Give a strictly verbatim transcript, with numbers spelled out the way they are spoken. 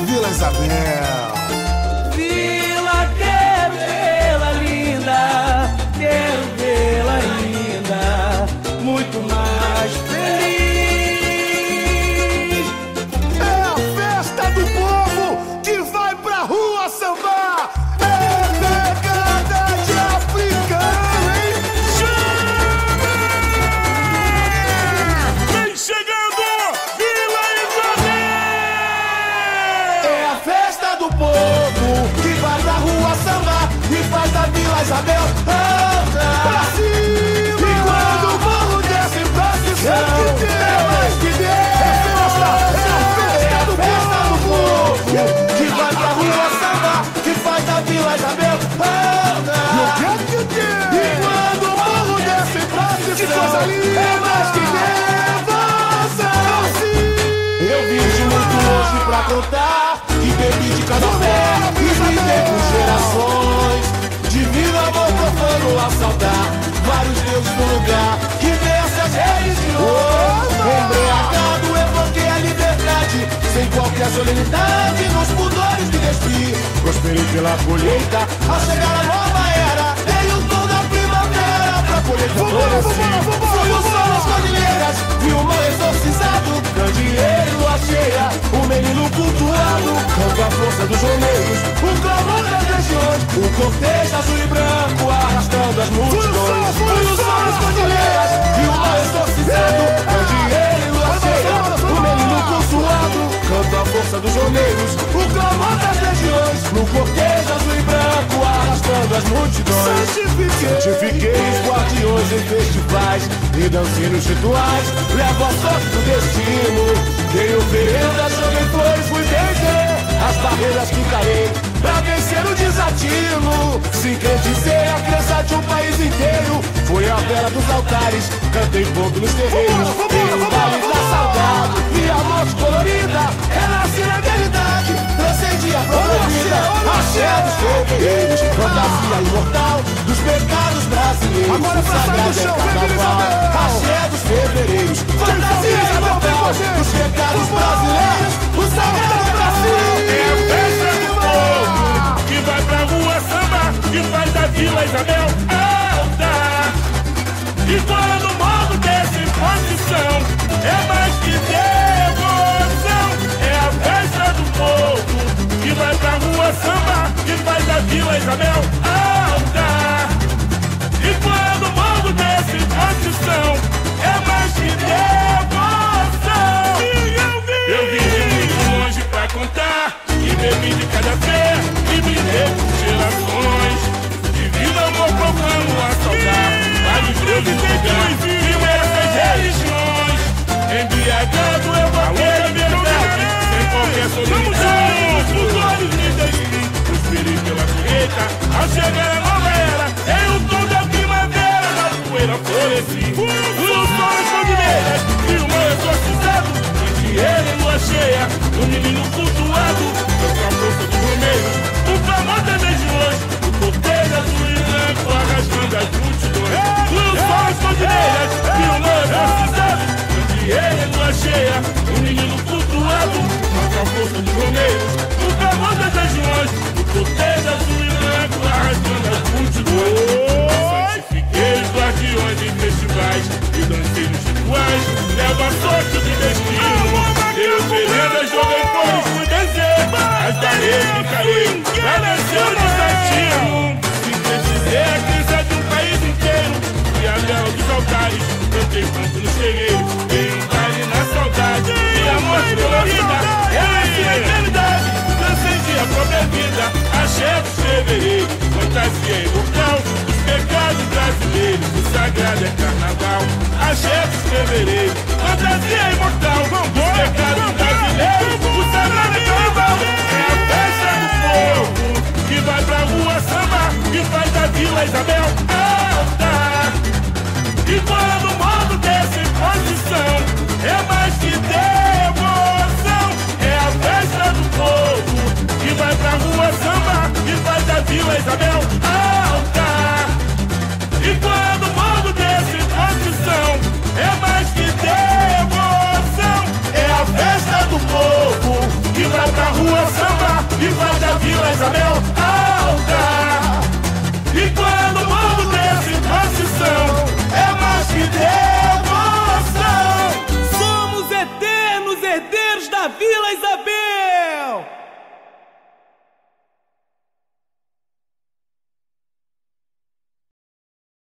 Vila Isabel. Vila, quero vê-la linda, quero vê-la linda, muito mais feliz. É a festa do povo que vai pra rua sambar. É pegada de africano, hein? Vem chegando, Vila Isabel! É a festa do povo que vai pra rua sambar e faz da Vila Isabel andar pra cima. E quando o morro desce pra cima, é mais que Deus. É a festa do povo que vai pra rua sambar e faz da Vila Isabel andar. E quando o morro desce pra cima, é mais que devoção. Eu vim de muito longe pra contar que bebi de cada pé e brindei por gerações. Divino amor profano a saudar vários deuses no lugar que desce as religiões. Embriagado evoquei a liberdade sem qualquer solenidade nos pudores que desci. Prosperei pela colheita ao chegar a nova era. Dei o tom da primavera pra colheita florescer. Fui o sol nas cordilheiras e o mar exorcizado. Candeeiro lua cheia, o menino cultuado canta a força dos romeiros, o clamor das regiões, o cortejo azul e branco arrastando as multidões. Fui o sol nas cordilheiras e o mar exorcizado. Candeeiro lua cheia, o menino cultuado canta a força dos romeiros, o clamor das regiões, no cortejo azul e branco arrastando as multidões. Santifiquei os guardiões em festivais e dancei nos rituais. Levo a sorte do destino. Dei oferenda, joguei flores, fui vencer as barreiras que encarei pra vencer o desatino. Sincretizei a crença de um país inteiro. Foi a vela dos altares, cantei fogo nos terreiros. Dei o baile da saudade e a morte colorida. Renasci na realidade, transcendi a própria vida. Axé dos fevereiros, fantasia imortal dos pecados brasileiros. Agora pra sair do chão, axé dos fevereiros, fantasia imortal dos pecados brasileiros. O sagrado Brasil É a festa do povo que vai pra rua samba e faz da Vila Isabel andar. E quando o modo desce em posição, é mais que devoção. É a festa do povo que vai pra rua samba e faz da Vila Isabel andar. E quando o modo desce em posição, é mais que devoção. Eu vim de muito longe pra contar e bebi de cada fé e brindei por gerações. Divino amor profano a saudar vários deuses no lugar e essas religiões. Embriagado eu vou a liberdade sem qualquer solenidade. Os olhos me desci, prosperei pela colheita. Ao chegar a nova era, em o tom da primavera, na poeira floresci. Os sons cordilheiras e o mar exorcizado. Ele em lua cheia, o menino cultuado, canta a força dos romeiros, o clamor das regiões, o cortejo azul e branco arrastando as multidões. Os sons cordilheiras e o mar exorcizado. Ele em lua cheia, o menino cultuado, canta a força dos romeiros, o clamor das regiões, o cortejo azul e branco arrastando as multidões. Santifiquei os guardiões em festivais e dancei nos rituais. Levo a sorte do destino. Dei oferendas, joguei flores, fui dizer as barreiras que encarei pra vencer o desatino. Sintetizei a crença de um país inteiro. Fui a vela dos altares, cantei canto nos terreiros. Dei um baile na saudade e a morte colorida. Renasci na eternidade, transcendi a própria vida. Axé dos fevereiros, fantasia imortal dos pecados brasileiros. O sagrado é carnaval. Axé dos fevereiros, fantasia imortal dos pecados brasileiros. O sagrado é carnaval. É a festa do povo que vai pra rua samba e faz da Vila Isabel andar. E quando o modo desce em posição, é mais que devoção. É a festa do povo que vai pra rua samba e faz da Vila Isabel andar. E quando o modo desce em posição, é mais que devoção. é a festa do povo que vai pra rua samba e vai da Vila Isabel.